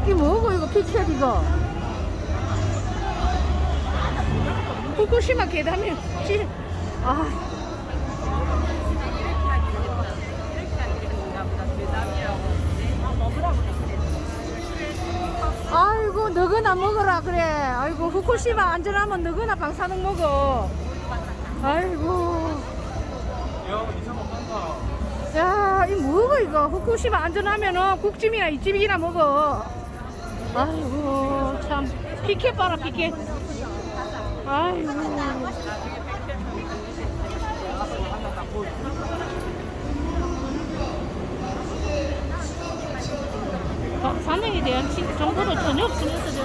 이 뭐고 이거 피켓 이거. 후쿠시마 계담이 아. 아이고 너거나 먹어라 그래. 아이고 후쿠시마 안전하면 너거나 방사능 먹어. 아이고 야 이 뭐고 이거. 후쿠시마 안전하면은 국집이나 이집이나 먹어. 아이고 참 피켓 봐라 피켓. 아이고 방사능에 대한 정보도 전혀 없으면서도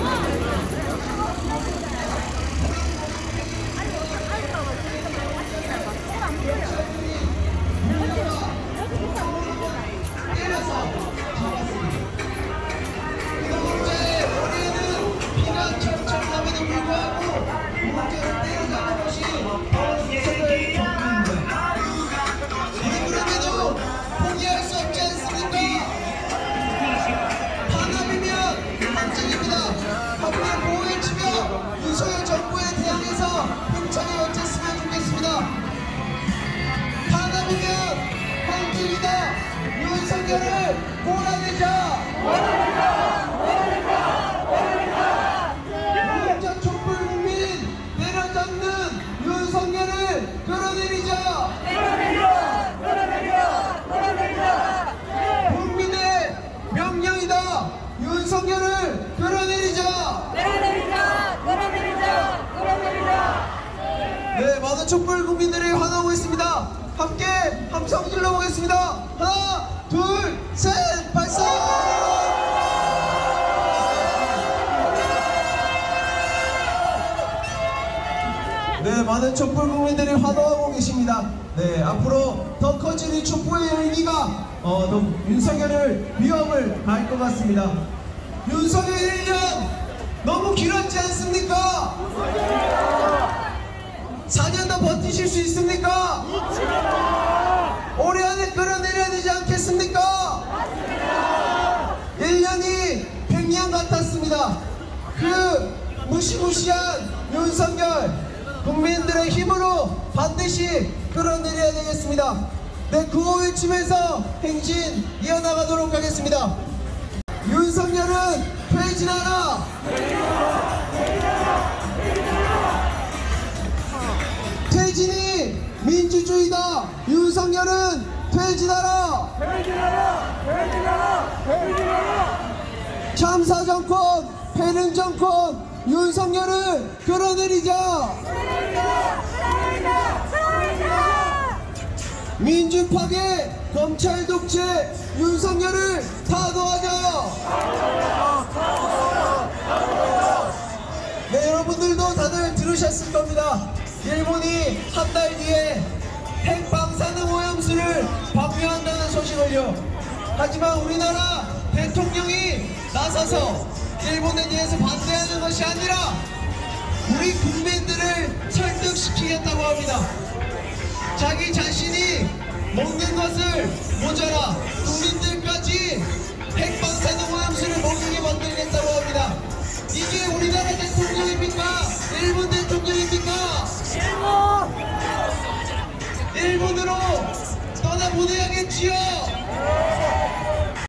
윤석열 정부에 대항해서 힘차게 외쳤으면 좋겠습니다. 반합이면 한국이다. 윤석열을 몰아내자. 공적 촛불 국민 내려잡는 윤석열을 끌어내리자. 국민의 명령이다. 윤석열을 끌어내리자. 네, 많은 촛불 국민들이 환호하고 있습니다. 함께 함성 질러보겠습니다. 하나, 둘, 셋, 발사! 네, 많은 촛불 국민들이 환호하고 계십니다. 네, 앞으로 더 커질 이 촛불의 열기가 더 윤석열을 위협을 가할 것 같습니다. 윤석열 1년 너무 길었지 않습니까? 4년 더 버티실 수 있습니까? 올해 안에 끌어내려야 되지 않겠습니까? 1년이 100년 같았습니다. 그 무시무시한 윤석열 국민들의 힘으로 반드시 끌어내려야 되겠습니다. 네, 구호 외치면서 행진 이어나가도록 하겠습니다. 윤석열은 퇴진하라! 퇴진이 민주주의다! 윤석열은 퇴진하라! 참사정권, 패륜정권, 윤석열을 끌어내리자! 민주파괴, 검찰 독재, 윤석열을 타도하자! 네, 여러분들도 다들 들으셨을 겁니다. 일본이 한 달 뒤에 핵방사능 오염수를 방류한다는 소식을요. 하지만 우리나라 대통령이 나서서 일본에 대해서 반대하는 것이 아니라 우리 국민들을 설득시키겠다고 합니다. 자기 자신이 먹는 것을 모자라 국민들까지 핵방사능 오염수를 먹게 만들겠다고 합니다. 이게 우리나라 대통령입니까? 일본 대통령입니까? 일본으로 떠나보내야겠지요.